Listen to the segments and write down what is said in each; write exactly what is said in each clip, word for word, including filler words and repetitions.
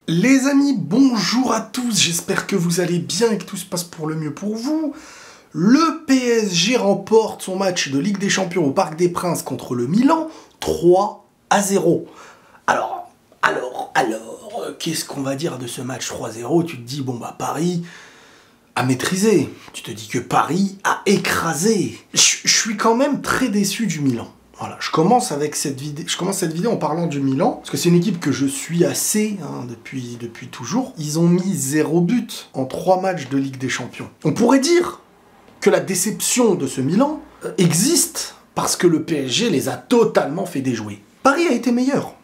Les amis, bonjour à tous, j'espère que vous allez bien et que tout se passe pour le mieux pour vous. Le P S G remporte son match de Ligue des Champions au Parc des Princes contre le Milan, trois à zéro. Alors, alors, alors, qu'est-ce qu'on va dire de ce match trois à zéro? Tu te dis, bon bah Paris a maîtrisé, tu te dis que Paris a écrasé. Je suis quand même très déçu du Milan. Voilà, je commence avec cette vidéo, je commence cette vidéo en parlant du Milan, parce que c'est une équipe que je suis assez hein, depuis, depuis toujours. Ils ont mis zéro but en trois matchs de Ligue des Champions. On pourrait dire que la déception de ce Milan euh, existe parce que le P S G les a totalement fait déjouer. Paris a été meilleur.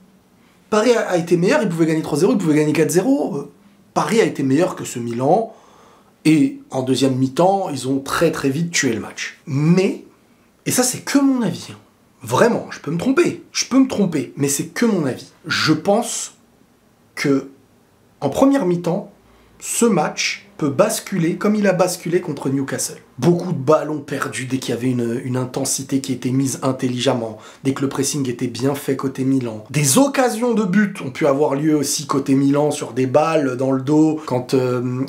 Paris a, a été meilleur, ils pouvaient gagner trois zéro, ils pouvaient gagner quatre zéro. Euh, Paris a été meilleur que ce Milan, et en deuxième mi-temps, ils ont très très vite tué le match. Mais... et ça, c'est que mon avis. Vraiment, je peux me tromper. Je peux me tromper, mais c'est que mon avis. Je pense que, en première mi-temps, ce match peut basculer comme il a basculé contre Newcastle. Beaucoup de ballons perdus dès qu'il y avait une, une intensité qui était mise intelligemment, dès que le pressing était bien fait côté Milan. Des occasions de but ont pu avoir lieu aussi côté Milan sur des balles dans le dos, quand euh,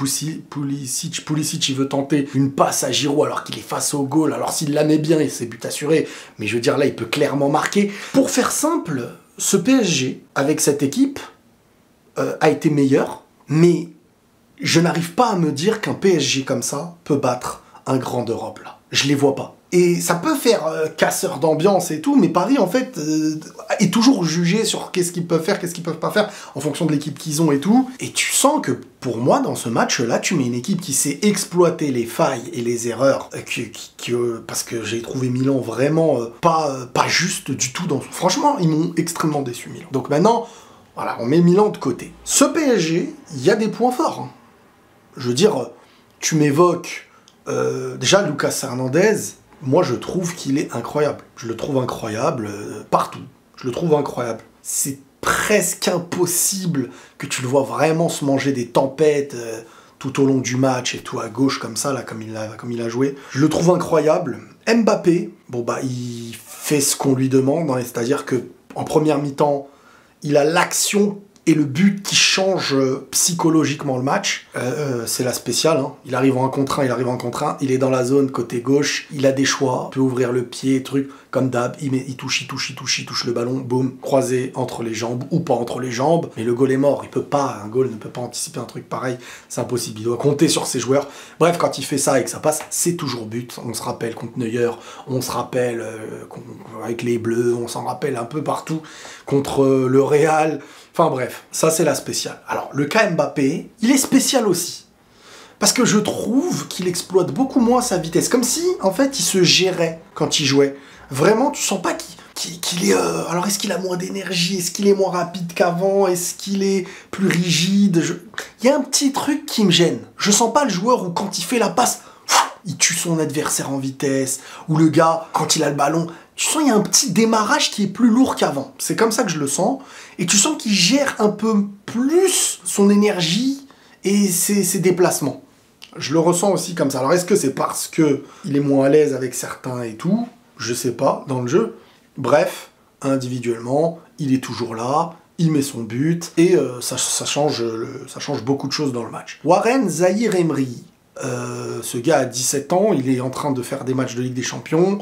Pulisic, Pulisic il veut tenter une passe à Giroud alors qu'il est face au goal, alors s'il la met bien, c'est but assuré, mais je veux dire là, il peut clairement marquer. Pour faire simple, ce P S G, avec cette équipe, euh, a été meilleur, mais je n'arrive pas à me dire qu'un P S G comme ça peut battre un grand d'Europe, là. Je les vois pas. Et ça peut faire euh, casseur d'ambiance et tout, mais Paris, en fait, euh, est toujours jugé sur qu'est-ce qu'ils peuvent faire, qu'est-ce qu'ils peuvent pas faire, en fonction de l'équipe qu'ils ont et tout. Et tu sens que, pour moi, dans ce match-là, tu mets une équipe qui sait exploiter les failles et les erreurs, euh, qui, qui, qui, euh, parce que j'ai trouvé Milan vraiment euh, pas, euh, pas juste du tout. Dans... Franchement, ils m'ont extrêmement déçu, Milan. Donc maintenant, voilà, on met Milan de côté. Ce P S G, il y a des points forts, hein. Je veux dire, tu m'évoques euh, déjà Lucas Hernandez, moi je trouve qu'il est incroyable. Je le trouve incroyable euh, partout. Je le trouve incroyable. C'est presque impossible que tu le vois vraiment se manger des tempêtes euh, tout au long du match et tout à gauche comme ça, là, comme il a, comme il a joué. Je le trouve incroyable. Mbappé, bon bah il fait ce qu'on lui demande, hein, c'est-à-dire que en première mi-temps, il a l'action et le but qui change psychologiquement le match, euh, euh, c'est la spéciale. Hein. Il arrive en un contre un, il arrive en contre un, il est dans la zone côté gauche, il a des choix, il peut ouvrir le pied, truc, comme d'hab, il, il touche, il touche, il touche, il touche le ballon, boum, croisé entre les jambes ou pas entre les jambes, mais le goal est mort, il peut pas, un goal ne peut pas anticiper un truc pareil, c'est impossible, il doit compter sur ses joueurs. Bref, quand il fait ça et que ça passe, c'est toujours but. On se rappelle contre Neuer, on se rappelle euh, avec les Bleus, on s'en rappelle un peu partout, contre euh, le Real. Enfin bref, ça c'est la spéciale. Alors, le cas Mbappé, il est spécial aussi. Parce que je trouve qu'il exploite beaucoup moins sa vitesse. Comme si, en fait, il se gérait quand il jouait. Vraiment, tu sens pas qu'il qu'il, qu'il est... Euh... Alors, est-ce qu'il a moins d'énergie? Est-ce qu'il est moins rapide qu'avant? Est-ce qu'il est plus rigide? je... Il y a un petit truc qui me gêne. Je sens pas le joueur où, quand il fait la passe, il tue son adversaire en vitesse. Ou le gars, quand il a le ballon... Tu sens qu'il y a un petit démarrage qui est plus lourd qu'avant. C'est comme ça que je le sens. Et tu sens qu'il gère un peu plus son énergie et ses, ses déplacements. Je le ressens aussi comme ça. Alors est-ce que c'est parce que il est moins à l'aise avec certains et tout? Je sais pas, dans le jeu. Bref, individuellement, il est toujours là, il met son but, et euh, ça, ça, change le, ça change beaucoup de choses dans le match. Warren Zaïre-Emery, euh, ce gars a dix-sept ans, il est en train de faire des matchs de Ligue des Champions.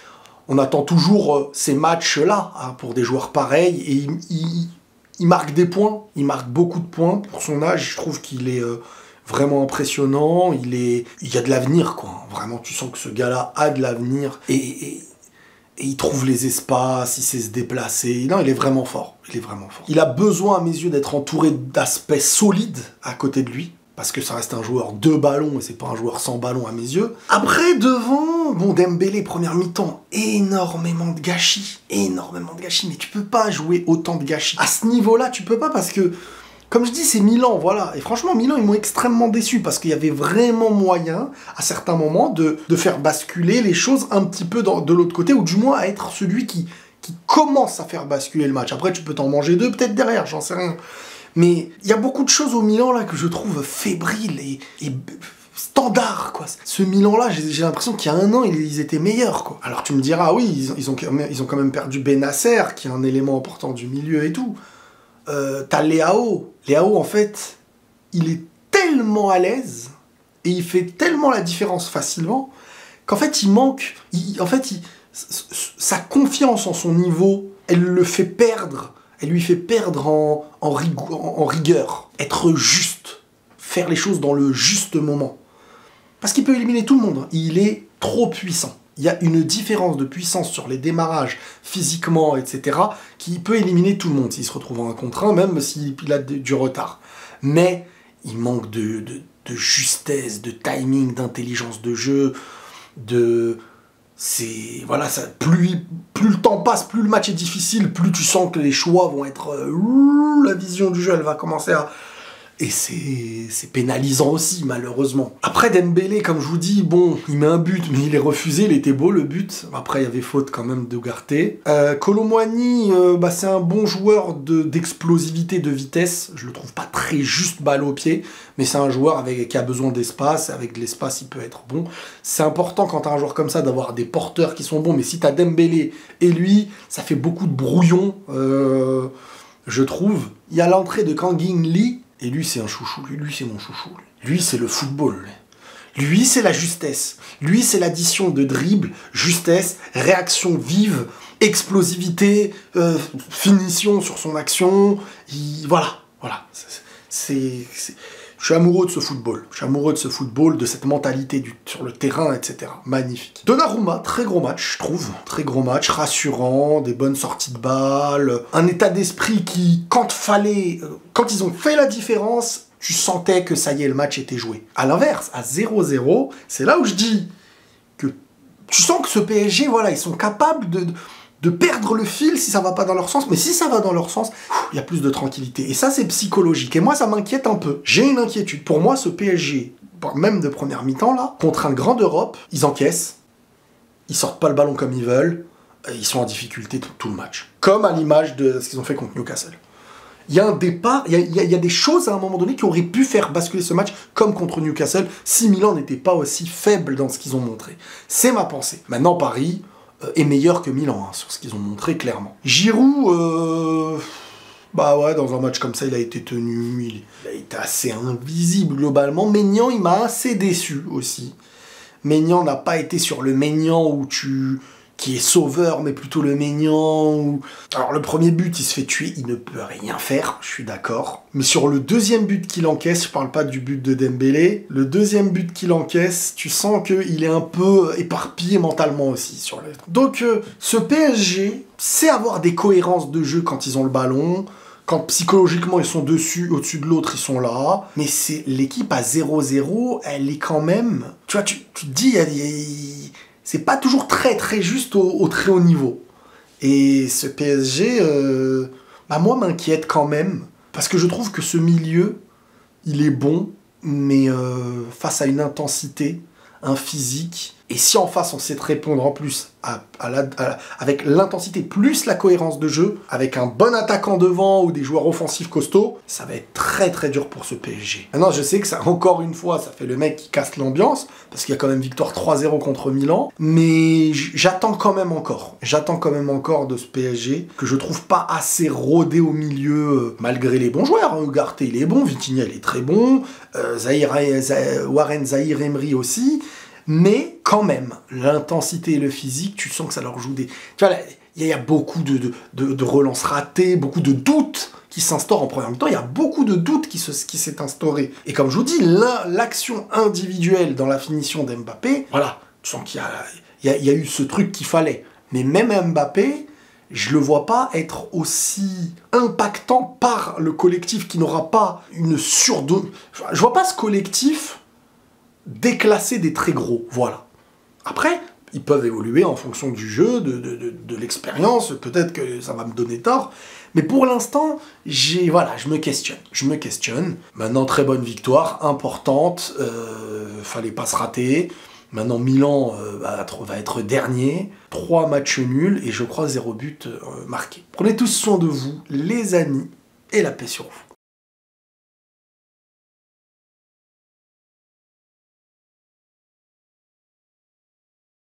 On attend toujours euh, ces matchs-là hein, pour des joueurs pareils, et il, il, il marque des points, il marque beaucoup de points. Pour son âge, je trouve qu'il est euh, vraiment impressionnant, il, est, il y a de l'avenir, quoi. Vraiment, tu sens que ce gars-là a de l'avenir, et, et, et il trouve les espaces, il sait se déplacer. Non, il est vraiment fort, il est vraiment fort. Il a besoin, à mes yeux, d'être entouré d'aspects solides à côté de lui, parce que ça reste un joueur de ballon, et c'est pas un joueur sans ballon à mes yeux. Après, devant, bon, Dembélé, première mi-temps, énormément de gâchis, énormément de gâchis, mais tu peux pas jouer autant de gâchis. À ce niveau-là, tu peux pas, parce que, comme je dis, c'est Milan, voilà. Et franchement, Milan, ils m'ont extrêmement déçu, parce qu'il y avait vraiment moyen, à certains moments, de, de faire basculer les choses un petit peu dans, de l'autre côté, ou du moins à être celui qui, qui commence à faire basculer le match. Après, tu peux t'en manger deux, peut-être derrière, j'en sais rien. Mais il y a beaucoup de choses au Milan là que je trouve fébriles et, et standards, quoi. Ce Milan-là, j'ai l'impression qu'il y a un an, ils étaient meilleurs, quoi. Alors tu me diras, oui, ils, ils, ont, ils ont quand même perdu Benacer, qui est un élément important du milieu et tout. euh, t'as Leao. Leao, en fait, il est tellement à l'aise et il fait tellement la différence facilement qu'en fait, il manque... Il, en fait, il, sa confiance en son niveau, elle le fait perdre. Elle lui fait perdre en, en, rigou, en, en rigueur. Être juste. Faire les choses dans le juste moment. Parce qu'il peut éliminer tout le monde. Il est trop puissant. Il y a une différence de puissance sur les démarrages, physiquement, et cetera, qui peut éliminer tout le monde s'il se retrouve en un contre un, même s'il a du retard. Mais il manque de, de, de justesse, de timing, d'intelligence de jeu, de... C'est... Voilà, ça, plus, plus le temps passe, plus le match est difficile, plus tu sens que les choix vont être... Euh, la vision du jeu, elle va commencer à... Et c'est pénalisant aussi, malheureusement. Après, Dembélé, comme je vous dis, bon, il met un but, mais il est refusé, il était beau, le but. Après, il y avait faute quand même d'Ugarte. Euh, Kolo Muani, euh, bah, c'est un bon joueur d'explosivité, de, de vitesse. Je le trouve pas très juste balle au pied, mais c'est un joueur avec, qui a besoin d'espace. Avec de l'espace, il peut être bon. C'est important, quand tu as un joueur comme ça, d'avoir des porteurs qui sont bons. Mais si tu as Dembélé et lui, ça fait beaucoup de brouillon, euh, je trouve. Il y a l'entrée de Kangin Lee. Et lui, c'est un chouchou. Lui, lui c'est mon chouchou. Lui, c'est le football. Lui, c'est la justesse. Lui, c'est l'addition de dribble, justesse, réaction vive, explosivité, euh, finition sur son action. Il... Voilà, voilà. C'est... Je suis amoureux de ce football. Je suis amoureux de ce football, de cette mentalité du... sur le terrain, et cetera. Magnifique. Donnarumma, très gros match, je trouve. Très gros match, rassurant, des bonnes sorties de balles, un état d'esprit qui, quand fallait, quand ils ont fait la différence, tu sentais que ça y est, le match était joué. À l'inverse, à zéro zéro, c'est là où je dis que tu sens que ce P S G, voilà, ils sont capables de... de perdre le fil si ça va pas dans leur sens, mais si ça va dans leur sens, il y a plus de tranquillité. Et ça, c'est psychologique. Et moi, ça m'inquiète un peu. J'ai une inquiétude. Pour moi, ce P S G, même de première mi-temps, là, contre un grand d'Europe, ils encaissent, ils sortent pas le ballon comme ils veulent, ils sont en difficulté tout, tout le match. Comme à l'image de ce qu'ils ont fait contre Newcastle. Il y a un départ, il y a, il y a, il y a des choses à un moment donné qui auraient pu faire basculer ce match, comme contre Newcastle, si Milan n'était pas aussi faible dans ce qu'ils ont montré. C'est ma pensée. Maintenant, Paris... est meilleur que Milan, hein, sur ce qu'ils ont montré clairement. Giroud, euh, bah ouais, dans un match comme ça, il a été tenu, il, il a été assez invisible globalement. Maignan, il m'a assez déçu aussi. Maignan n'a pas été sur le Maignan où tu... qui est sauveur, mais plutôt le Maignan. Où... Alors le premier but, il se fait tuer, il ne peut rien faire, je suis d'accord. Mais sur le deuxième but qu'il encaisse, je parle pas du but de Dembélé, le deuxième but qu'il encaisse, tu sens qu'il est un peu éparpillé mentalement aussi. Sur le... Donc euh, ce P S G sait avoir des cohérences de jeu quand ils ont le ballon, quand psychologiquement ils sont dessus, au-dessus de l'autre, ils sont là. Mais c'est l'équipe à zéro zéro, elle est quand même... Tu vois, tu, tu te dis... Il y a, il y a... c'est pas toujours très très juste au, au très haut niveau. Et ce P S G, euh, bah moi, m'inquiète quand même. Parce que je trouve que ce milieu, il est bon, mais euh, face à une intensité, un physique... Et si en face, on sait te répondre en plus à, à la, à, avec l'intensité plus la cohérence de jeu, avec un bon attaquant devant ou des joueurs offensifs costauds, ça va être très très dur pour ce P S G. Maintenant, je sais que ça, encore une fois, ça fait le mec qui casse l'ambiance, parce qu'il y a quand même victoire trois zéro contre Milan, mais j'attends quand même encore. J'attends quand même encore de ce P S G, que je trouve pas assez rodé au milieu, euh, malgré les bons joueurs. Hein. Ugarte, il est bon, Vitinha, il est très bon, euh, Zahir, Zahir, Warren Zahir Emery aussi. Mais quand même, l'intensité et le physique, tu sens que ça leur joue des... Tu vois, il y a beaucoup de, de, de, de relances ratées, beaucoup de doutes qui s'instaurent en première mi-temps. Il y a beaucoup de doutes qui s'est qui instauré. Et comme je vous dis, l'action individuelle dans la finition d'Mbappé, voilà, tu sens qu'il y a, il y, a, il y a eu ce truc qu'il fallait. Mais même Mbappé, je le vois pas être aussi impactant par le collectif qui n'aura pas une surdose. Je vois pas ce collectif... déclasser des très gros, voilà. Après, ils peuvent évoluer en fonction du jeu, de, de, de, de l'expérience, peut-être que ça va me donner tort, mais pour l'instant, j'ai, voilà, je me questionne, je me questionne. Maintenant, très bonne victoire, importante, euh, fallait pas se rater. Maintenant, Milan euh, va, être, va être dernier, trois matchs nuls, et je crois zéro but euh, marqué. Prenez tous soin de vous, les amis, et la paix sur vous.